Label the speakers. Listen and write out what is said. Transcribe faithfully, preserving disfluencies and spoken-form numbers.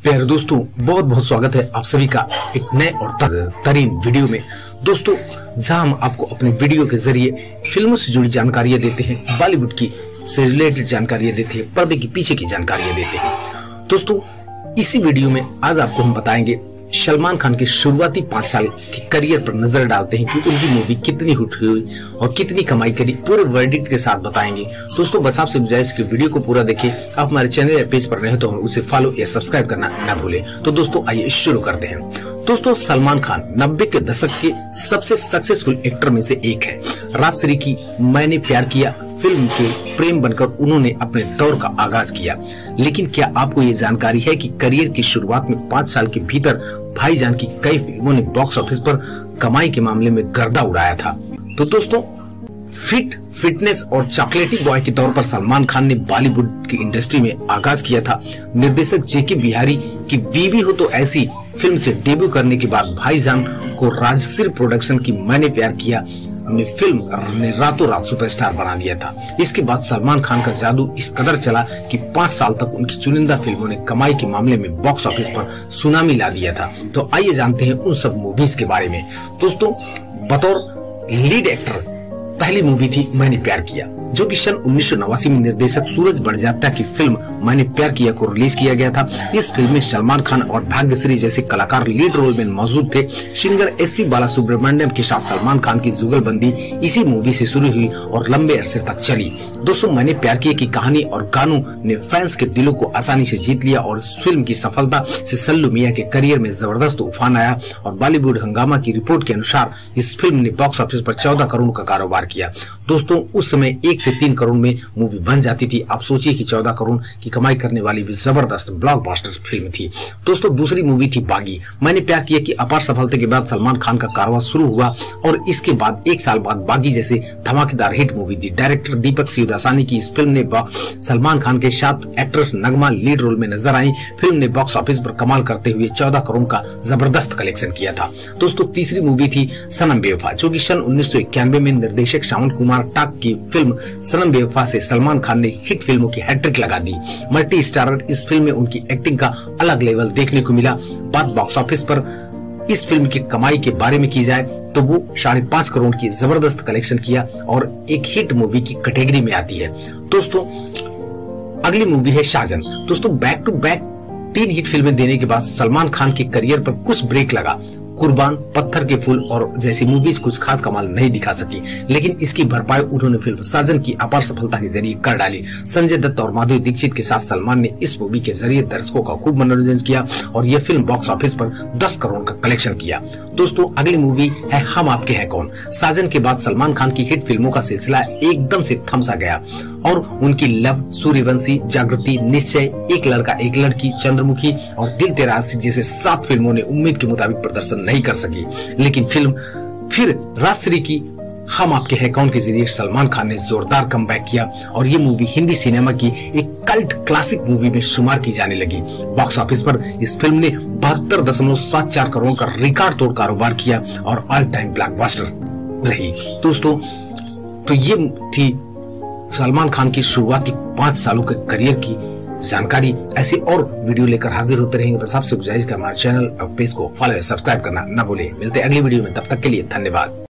Speaker 1: प्यारे दोस्तों, बहुत बहुत स्वागत है आप सभी का एक नए और तरीन वीडियो में। दोस्तों, जहां हम आपको अपने वीडियो के जरिए फिल्मों से जुड़ी जानकारियां देते हैं, बॉलीवुड की से रिलेटेड जानकारियां देते हैं, पर्दे के पीछे की जानकारियां देते हैं। दोस्तों, इसी वीडियो में आज आपको हम बताएंगे सलमान खान के शुरुआती पांच साल के करियर पर नजर डालते हैं कि उनकी मूवी कितनी हिट हुई और कितनी कमाई करी, पूरे वर्डिक्ट के साथ बताएंगे। दोस्तों, बस आपसे गुजारिश कि वीडियो को पूरा देखें। आप हमारे चैनल या पेज पर रहे तो उसे फॉलो या सब्सक्राइब करना न भूलें। तो दोस्तों, आइए शुरू करते हैं। दोस्तों, सलमान खान नब्बे के दशक के सबसे सक्सेसफुल एक्टर में से एक है। राजश्री की मैंने प्यार किया फिल्म के प्रेम बनकर उन्होंने अपने दौर का आगाज किया। लेकिन क्या आपको ये जानकारी है कि करियर की शुरुआत में पाँच साल के भीतर भाईजान की कई फिल्मों ने बॉक्स ऑफिस पर कमाई के मामले में गर्दा उड़ाया था। तो दोस्तों, फिट फिटनेस और चॉकलेटी बॉय के तौर पर सलमान खान ने बॉलीवुड की इंडस्ट्री में आगाज किया था। निर्देशक जेके बिहारी की बीवी हो तो ऐसी फिल्म से डेब्यू करने के बाद भाईजान को राजश्री प्रोडक्शन की मैंने प्यार किया ने फिल्म ने रातों रात सुपरस्टार बना दिया था। इसके बाद सलमान खान का जादू इस कदर चला कि पाँच साल तक उनकी चुनिंदा फिल्मों ने कमाई के मामले में बॉक्स ऑफिस पर सुनामी ला दिया था। तो आइए जानते हैं उन सब मूवीज के बारे में। दोस्तों, बतौर लीड एक्टर पहली मूवी थी मैंने प्यार किया, जो कि सन उन्नीस सौ नवासी में निर्देशक सूरज बड़जात्या की फिल्म मैंने प्यार किया को रिलीज किया गया था। इस फिल्म में सलमान खान और भाग्यश्री जैसे कलाकार लीड रोल में मौजूद थे। सिंगर एस पी बालासुब्रमण्यम के साथ सलमान खान की जुगलबंदी इसी मूवी से शुरू हुई और लंबे अरसे तक चली। दोस्तों, मैंने प्यार किया की कहानी और गानों ने फैंस के दिलों को आसानी से जीत लिया और इस फिल्म की सफलता से सल्लू मियां के करियर में जबरदस्त उफान आया। और बॉलीवुड हंगामा की रिपोर्ट के अनुसार इस फिल्म ने बॉक्स ऑफिस पर चौदह करोड़ का कारोबार किया। दोस्तों, उस समय एक से तीन करोड़ में मूवी बन जाती थी। आप सोचिए कि चौदह करोड़ की कमाई करने वाली भी जबरदस्त ब्लॉकबस्टर फिल्म थी। दोस्तों, दूसरी मूवी थी बागी। मैंने प्यार किया कि अपार सफलता के बाद सलमान खान का कारोबार शुरू हुआ और इसके बाद एक साल बाद बागी जैसे धमाकेदार हिट मूवी दी। डायरेक्टर दीपक शिवदासानी की इस फिल्म ने सलमान खान के साथ एक्ट्रेस नगमा लीड रोल में नजर आई। फिल्म ने बॉक्स ऑफिस पर कमाल करते हुए चौदह करोड़ का जबरदस्त कलेक्शन किया था। दोस्तों, तीसरी मूवी थी सनम बेवफा, जो कि सन उन्नीस सौ इक्यानवे में निर्देशक श्याम कुमार टाक की फिल्म सनम बेवफा से सलमान खान ने हिट फिल्मों की हैट्रिक लगा दी। मल्टी स्टारर इस फिल्म में उनकी एक्टिंग का अलग लेवल देखने को मिला। बात बॉक्स ऑफिस पर इस फिल्म की कमाई के बारे में की जाए तो वो साढ़े पांच करोड़ की जबरदस्त कलेक्शन किया और एक हिट मूवी की कैटेगरी में आती है। दोस्तों, अगली मूवी है शाहजन। दोस्तों, बैक टू बैक तीन हिट फिल्में देने के बाद सलमान खान के करियर पर कुछ ब्रेक लगा। कुर्बान, पत्थर के फूल और जैसी मूवीज कुछ खास कमाल नहीं दिखा सकी, लेकिन इसकी भरपाई उन्होंने फिल्म साजन की अपार सफलता के जरिए कर डाली। संजय दत्त और माधुरी दीक्षित के साथ सलमान ने इस मूवी के जरिए दर्शकों का खूब मनोरंजन किया और यह फिल्म बॉक्स ऑफिस पर दस करोड़ का कलेक्शन किया। दोस्तों, अगली मूवी है हम आपके हैं कौन। साजन के बाद सलमान खान की हिट फिल्मों का सिलसिला एकदम से थम सा गया और उनकी लव, सूर्यवंशी, जागृति, निश्चय, एक लड़का एक लड़की, चंद्रमुखी और दिल तेरा आशिक जैसे सात फिल्मों ने उम्मीद के मुताबिक प्रदर्शन नहीं कर सकी। लेकिन फिल्म फिर राजश्री की हम आपके हैं कौन के जरिए सलमान खान ने जोरदार कमबैक किया और ये मूवी हिंदी सिनेमा की एक कल्ट क्लासिक मूवी में शुमार की जाने लगी। बॉक्स ऑफिस पर इस फिल्म ने बहत्तर दशमलव सात चार करोड़ का रिकॉर्ड तोड़ कारोबार किया और ऑल टाइम ब्लॉकबस्टर रही। दोस्तों, तो ये थी सलमान खान की शुरुआती पांच सालों के करियर की जानकारी। ऐसी और वीडियो लेकर हाजिर होते रहेंगे। बस आपसे गुजारिश का हमारे चैनल और पेज को फॉलो या सब्सक्राइब करना न भूलें। मिलते हैं अगली वीडियो में, तब तक के लिए धन्यवाद।